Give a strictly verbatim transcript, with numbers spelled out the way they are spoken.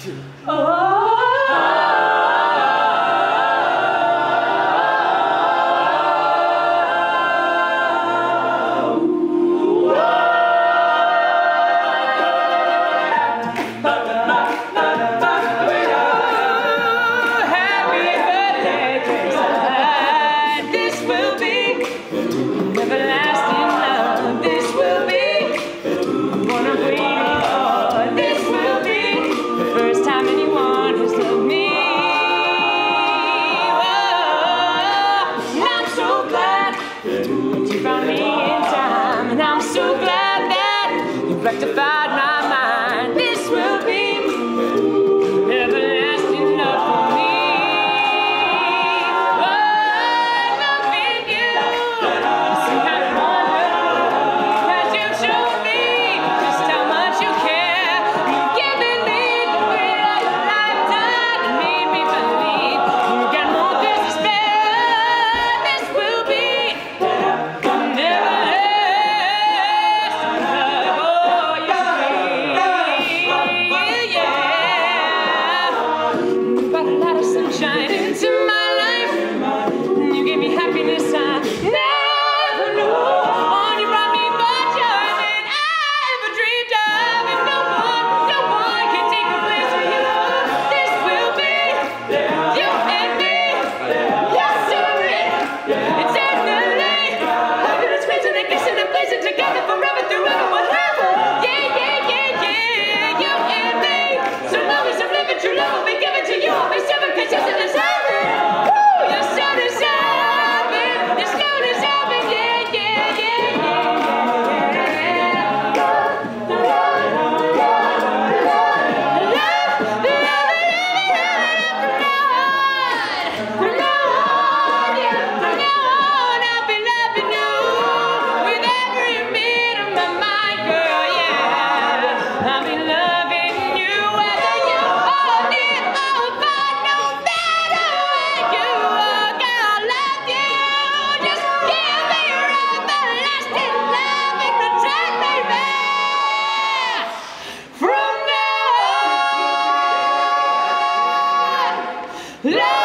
two. Oh. Rectified my mind. This will be everlasting love for me. Oh, loving you. See how you wonder, cause you've shown me just how much you care. You've given me the way of a lifetime and made me believe you got more than to spare. This will be never. Sunshine into my life. You gave me happiness I never knew. Oh, you brought me more joy than I ever dreamed of. And no one, no one can take the place of you. This will be you and me. Yes, sir. It's eternally. Hugging and squeezing and kissing and blazing together forever through ever whatever. Yeah, yeah, yeah, yeah. You and me. So long as I'm living true love will be given to you. I'll be seven. Cause you're so deserving. Woo! You're so deserving. You're so deserving. Yeah, yeah, yeah, yeah, yeah. Love, love, love, love, love, love, from now on, yeah, from now on, I'll be loving you with every bit of my mind, girl, yeah. I'll be loving you whether you hold it or far. Love!